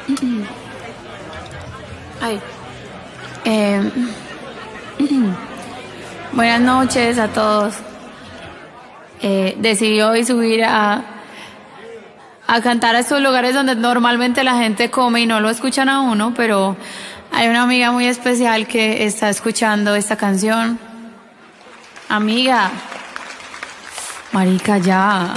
Ay. Eh, Buenas noches a todos. Decidí hoy subir a cantar a estos lugares donde normalmente la gente come y no lo escuchan a uno, pero hay una amiga muy especial que está escuchando esta canción. Amiga, marica, ya.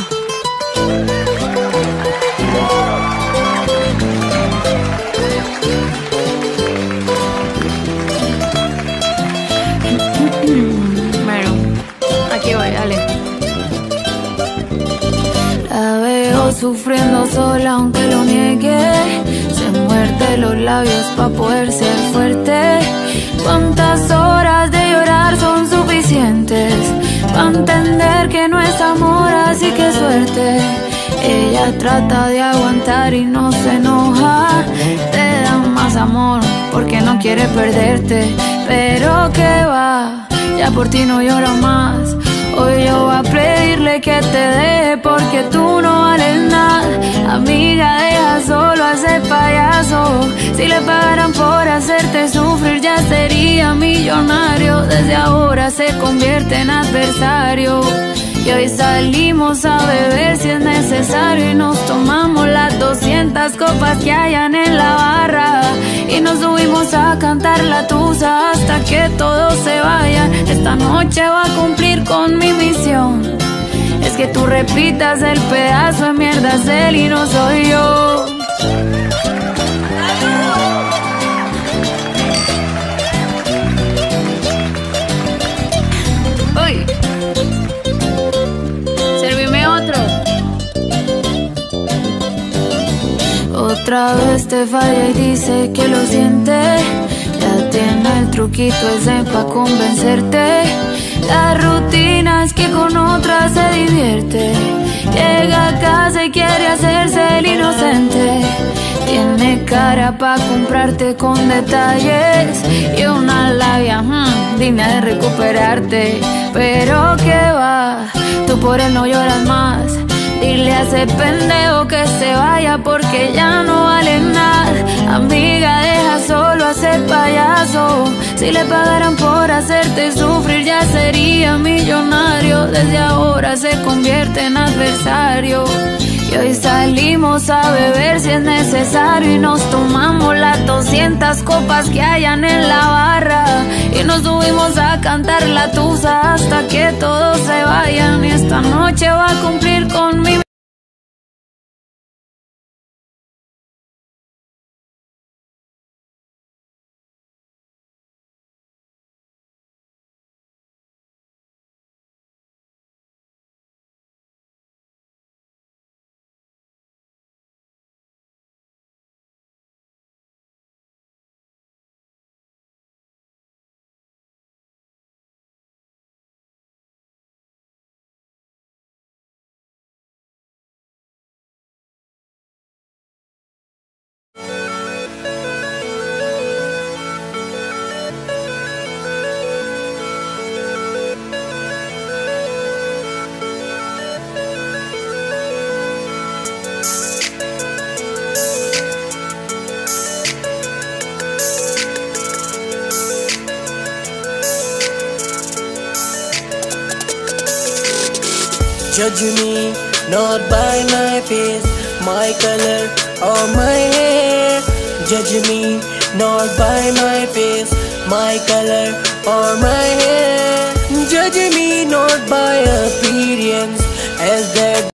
Bueno, aquí voy, dale. La veo sufriendo sola aunque lo niegue. Se muerde los labios pa' poder ser fuerte. ¿Cuántas horas de llorar son suficientes pa' entender que no es amor, así que suerte? Ella trata de aguantar y no se enoja. Te da más amor porque no quiere perderte. Pero que va, ya por ti no lloro más. Hoy yo voy a pedirle que te deje porque tú no vales nada. Amiga, deja solo a ese payaso. Si le pagaran por hacerte sufrir ya sería millonario. Desde ahora se convierte en adversario. Y hoy salimos a beber si es necesario y nos tomamos las 200 copas que hayan en la barra. Y nos subimos a cantar la tusa hasta que todos se vayan. Esta noche voy a cumplir con mi misión. Es que tú repitas el pedazo de mierda es él y no soy yo. Uy, servime otro. Otra vez te falla y dice que lo siente. Ya tiene el truquito ese pa' convencerte. La rutina es que con otra se divierte. Llega a casa y quiere hacerse el inocente. Tiene cara pa' comprarte con detalles y una labia digna de recuperarte. Pero que va, tú por él no lloras más. Dile a ese pendejo que se vaya porque ya no vale nada. Amiga, deja solo a ese payaso. Si le pagaran por hacerte sufrir ya sería millonario. Desde ahora se convierte en adversario. Y hoy salimos a beber si es necesario y nos tomamos las 200 copas que hayan en la barra. Y nos subimos a cantar la tusa hasta que todos se vayan. Y esta noche va a cumplir con mi... Judge me not by my face, my color or my hair. Judge me not by my face, my color or my hair. Judge me not by appearance as that